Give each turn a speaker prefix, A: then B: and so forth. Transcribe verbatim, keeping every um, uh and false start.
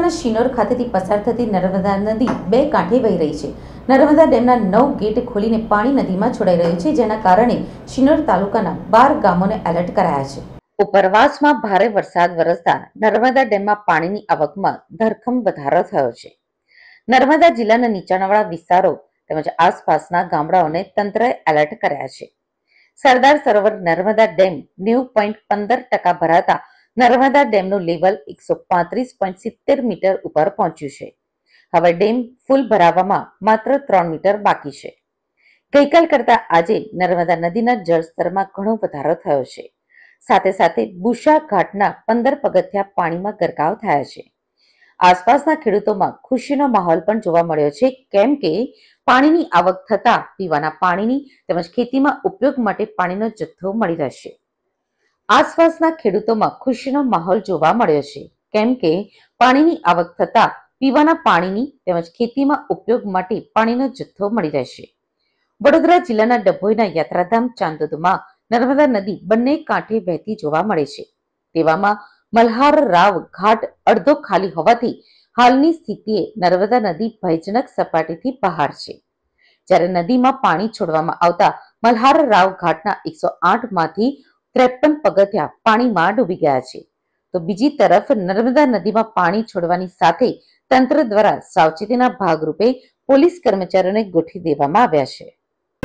A: તાલુકાના શિનોર ખાતેથી પસાર થતી નર્મદા નદી બે કાંઠે વહી રહી છે. નર્મદા ડેમના નવ ગેટ ખોલીને પાણી નદીમાં છોડાઈ રહ્યું છે, જેના કારણે શિનોર તાલુકાના બાર ગામોને એલર્ટ કરાયા છે. ઉપરવાસમાં ભારે વરસાદ વરસતા નર્મદા ડેમમાં પાણીની આવકમાં ધરખમ વધારો થયો છે. નર્મદા જિલ્લાના નીચાણવાળા વિસ્તારો તેમજ આસપાસના ગામડાઓને તંત્રએ એલર્ટ કર્યા છે. સરદાર સરોવર નર્મદા ડેમ નેવું પોઈન્ટ પંદર ટકા ભરાતા નર્મદા ડેમનું લેવલ એકસો પાંત્રીસ પોઈન્ટ સિત્તેર મીટર ઉપર પહોંચ્યું છે. હવે ડેમ ફૂલ ભરાવામાં માત્ર ત્રણ મીટર બાકી છે. ગઈકાલ કરતા આજે નર્મદા નદીના જળસ્તરમાં ઘણો વધારો થયો છે. સાથે સાથે બુશા ઘાટના પંદર પગથિયા પાણીમાં ગરકાવ થયા છે. આસપાસના ખેડૂતોમાં ખુશીનો માહોલ પણ જોવા મળ્યો છે, કેમ કે પાણીની આવક થતા પીવાના પાણીની તેમજ ખેતીમાં ઉપયોગ માટે પાણીનો જથ્થો મળી રહેશે. આસપાસના ખેડૂતોમાં ખુશીનો માહોલ જોવા મળ્યો છે, કેમ કે પાણીની આવક થતા પીવાના પાણીની તેમજ ખેતીમાં ઉપયોગ માટે પાણીનો જથ્થો મળી રહેશે. વડોદરા જિલ્લાના ડભોઈના યાત્રાધામ ચાંદોદમાં નર્મદા નદી બંને કાંઠે વહેતી જોવા મળે છે. તેવામાં મલ્હાર રાવ ઘાટ અડધો ખાલી હોવાથી હાલની સ્થિતિએ નર્મદા નદી ભયજનક સપાટીથી બહાર છે. જ્યારે નદીમાં પાણી છોડવામાં આવતા મલ્હાર રાવ ઘાટના એકસો આઠ માંથી ત્રેપન પગથિયા પાણીમાં ડૂબી ગયા છે. તો બીજી તરફ નર્મદા નદીમાં પાણી છોડવાની સાથે તંત્ર દ્વારા સાવચેતીના ભાગરૂપે પોલીસ કર્મચારીઓને ગોઠવી દેવામાં આવ્યા છે.